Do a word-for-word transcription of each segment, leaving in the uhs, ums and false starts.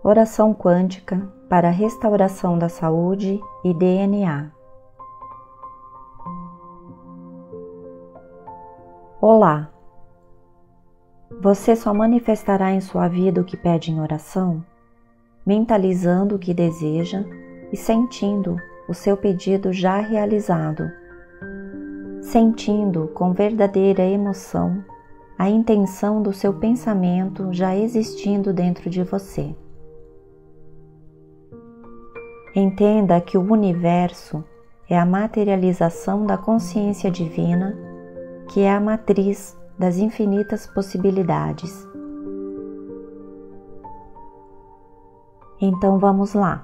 Oração quântica para a restauração da saúde e D N A. Olá! Você só manifestará em sua vida o que pede em oração, mentalizando o que deseja e sentindo o seu pedido já realizado, sentindo com verdadeira emoção a intenção do seu pensamento já existindo dentro de você. Entenda que o universo é a materialização da consciência divina, que é a matriz das infinitas possibilidades. Então vamos lá.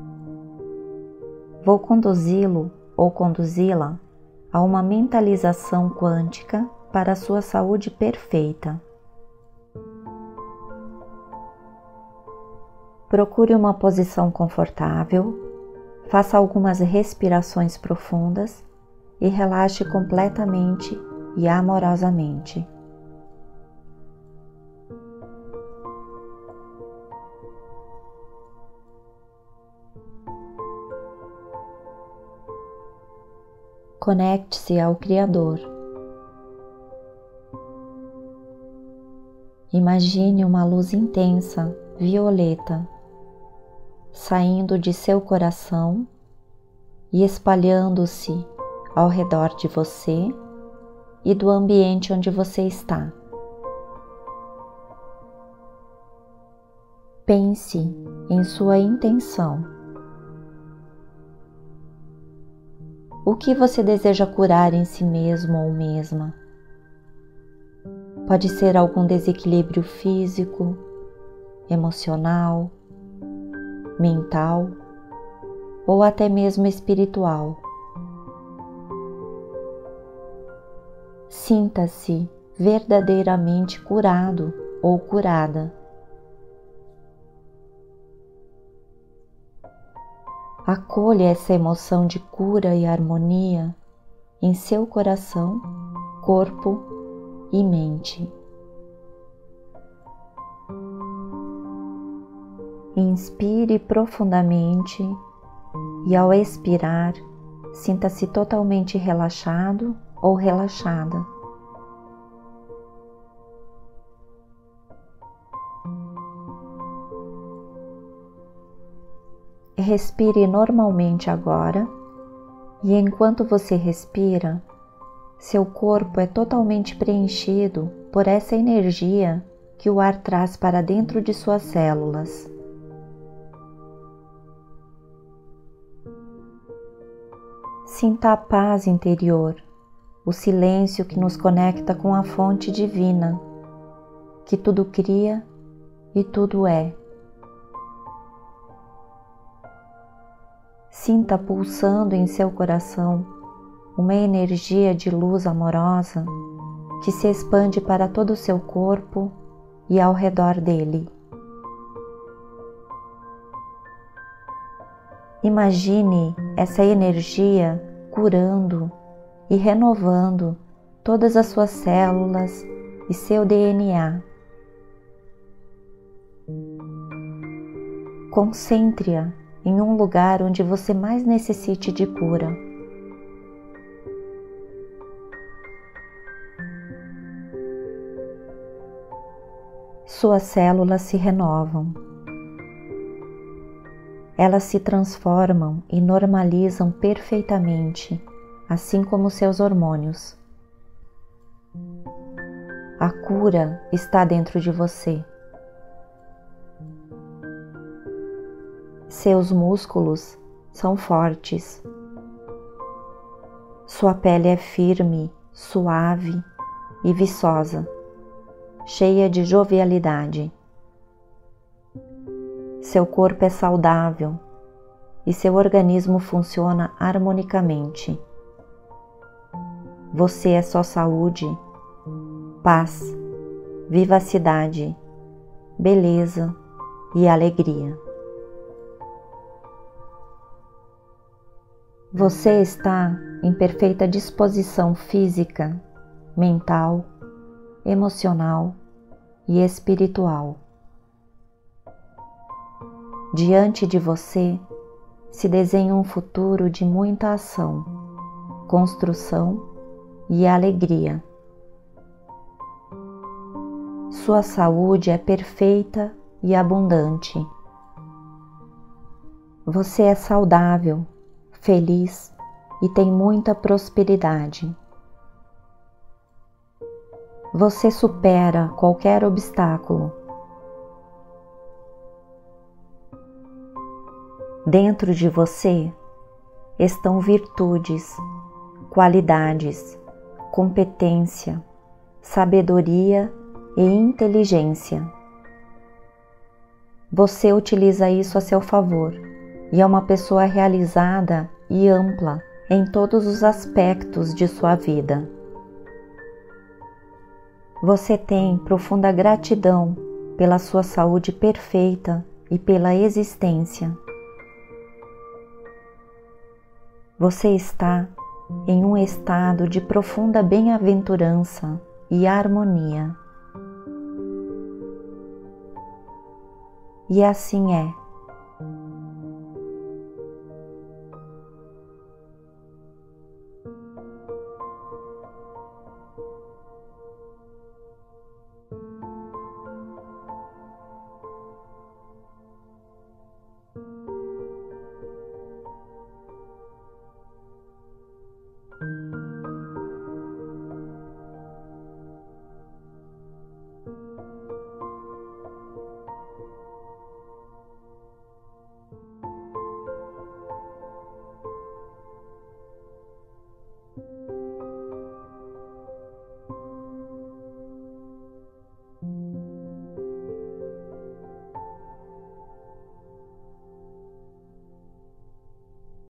Vou conduzi-lo ou conduzi-la a uma mentalização quântica para a sua saúde perfeita. Procure uma posição confortável, faça algumas respirações profundas e relaxe completamente e amorosamente. Conecte-se ao Criador. Imagine uma luz intensa, violeta, saindo de seu coração e espalhando-se ao redor de você e do ambiente onde você está. Pense em sua intenção. O que você deseja curar em si mesmo ou mesma? Pode ser algum desequilíbrio físico, emocional, mental ou até mesmo espiritual. Sinta-se verdadeiramente curado ou curada. Acolha essa emoção de cura e harmonia em seu coração, corpo e mente. Inspire profundamente e, ao expirar, sinta-se totalmente relaxado ou relaxada. Respire normalmente agora, e enquanto você respira, seu corpo é totalmente preenchido por essa energia que o ar traz para dentro de suas células. Sinta a paz interior, o silêncio que nos conecta com a fonte divina, que tudo cria e tudo é. Sinta pulsando em seu coração uma energia de luz amorosa que se expande para todo o seu corpo e ao redor dele. Imagine essa energia curando e renovando todas as suas células e seu D N A. Concentre-a em um lugar onde você mais necessite de cura. Suas células se renovam. Elas se transformam e normalizam perfeitamente, assim como seus hormônios. A cura está dentro de você. Seus músculos são fortes. Sua pele é firme, suave e viçosa, cheia de jovialidade. Seu corpo é saudável e seu organismo funciona harmonicamente. Você é só saúde, paz, vivacidade, beleza e alegria. Você está em perfeita disposição física, mental, emocional e espiritual. diante de você se desenha um futuro de muita ação, construção e alegria. Sua saúde é perfeita e abundante. Você é saudável, feliz e tem muita prosperidade. Você supera qualquer obstáculo. Dentro de você estão virtudes, qualidades, competência, sabedoria e inteligência. Você utiliza isso a seu favor e é uma pessoa realizada e ampla em todos os aspectos de sua vida. Você tem profunda gratidão pela sua saúde perfeita e pela existência. Você está em um estado de profunda bem-aventurança e harmonia. E assim é.